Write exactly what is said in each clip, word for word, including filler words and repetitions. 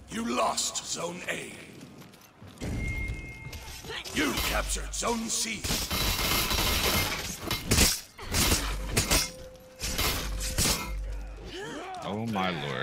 You lost Zone A. You captured Zone C. Oh my lord.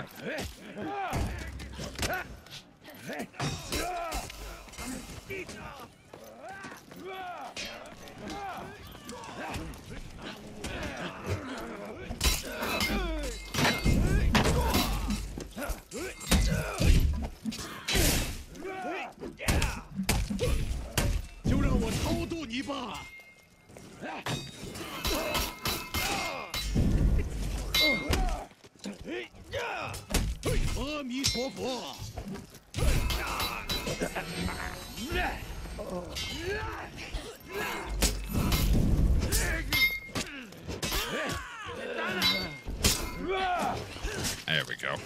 There we go.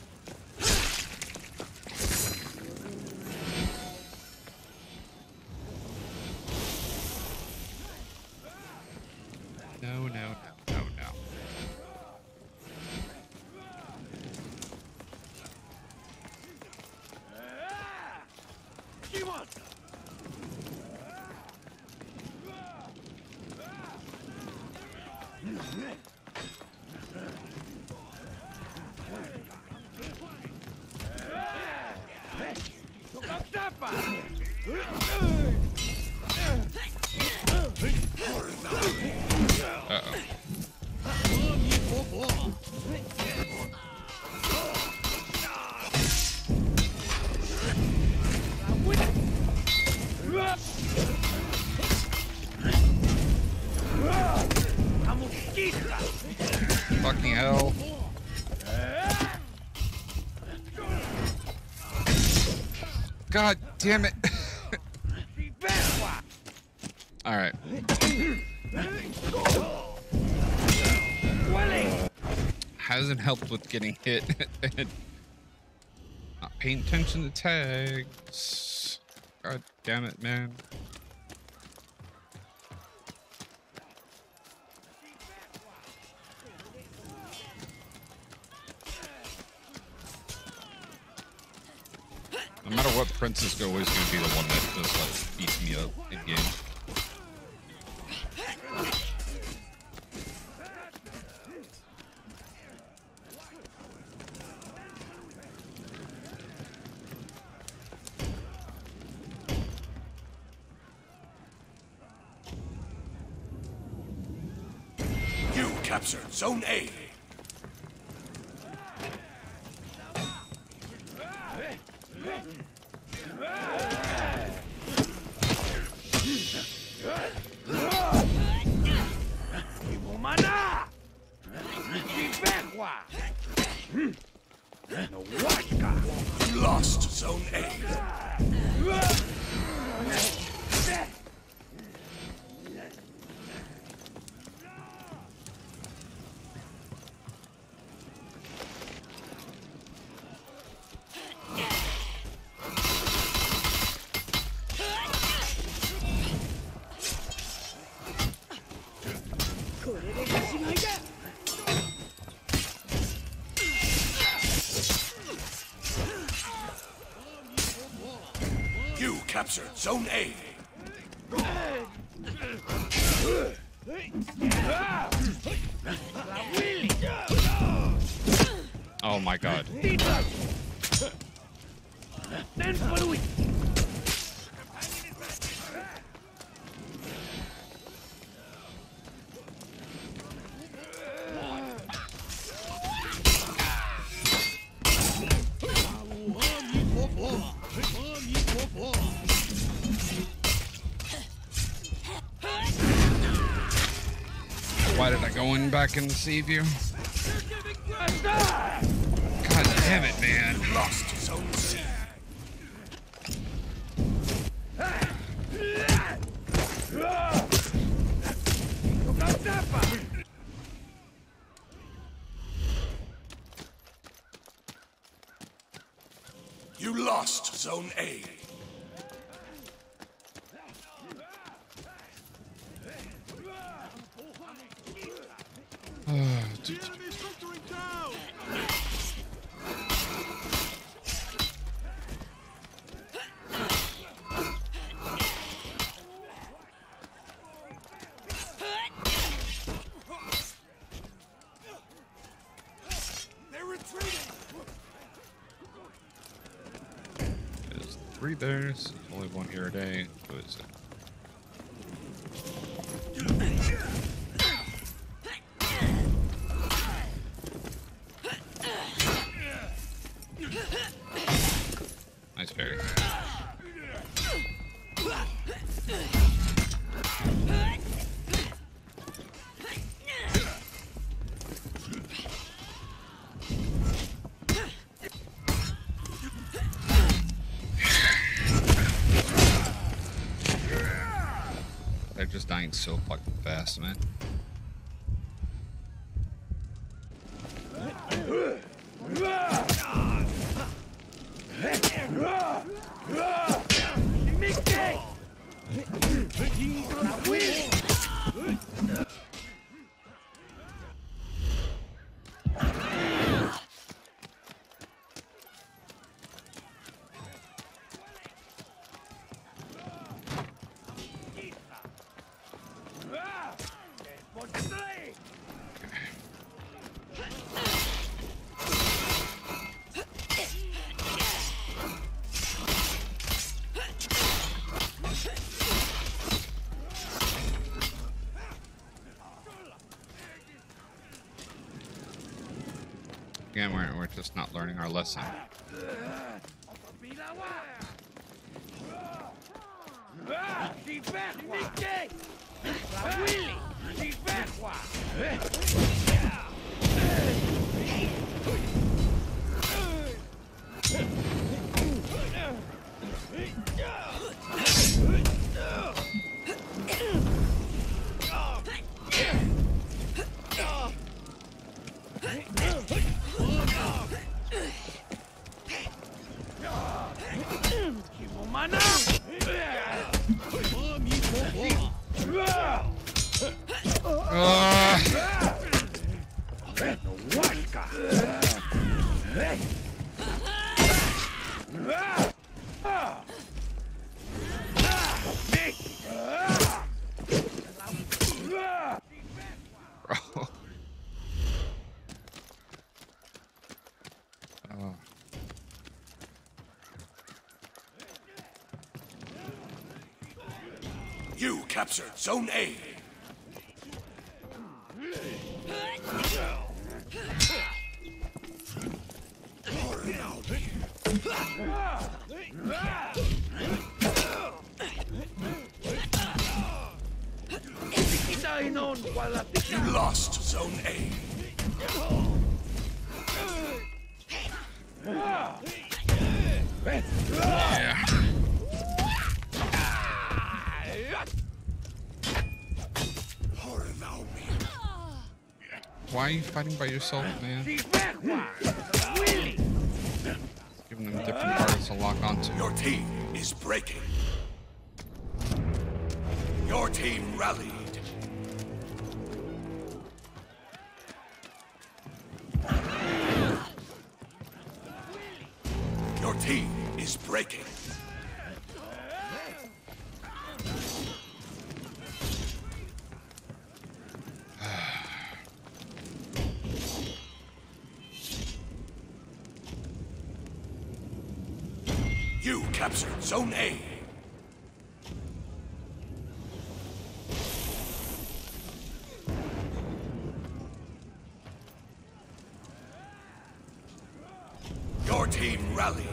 No, no, no, no, no. Uh-oh. Fucking hell. God damn it. All right. Hasn't helped with getting hit and not paying attention to tags. God damn it, man. No matter what, Princess is always going to be the one that just like beats me up in game. You captured Zone A. You lost Zone A. You captured Zone A. Oh my god. Why did I go in back and save you? God damn it, man. You lost Zone C. You lost Zone A. three bears. Only one here a day. Who is it? Nice berry. They're just dying so fucking fast, man. Again, we're, we're just not learning our lesson. You captured Zone A. You lost Zone A. Yeah. Why are you fighting by yourself, man? Giving them different parts to lock onto. Your team is breaking. Your team rallied. Your team is breaking. You captured Zone A. Your team rallied.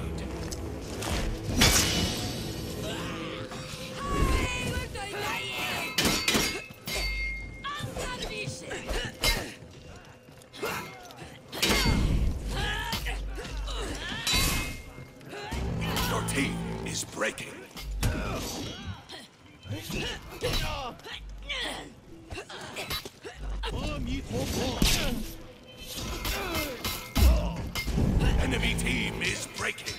Your team is breaking. Enemy team is breaking.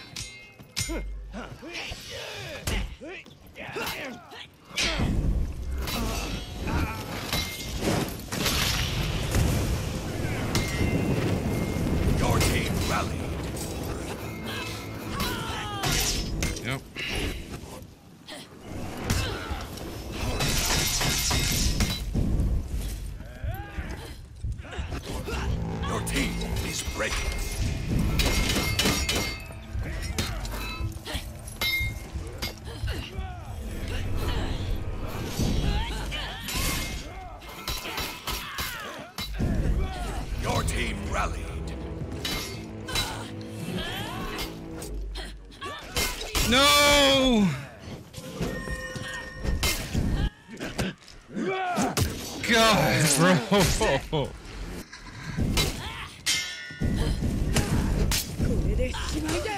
Your team rallied. Yep. Your team is breaking. No! God, bro.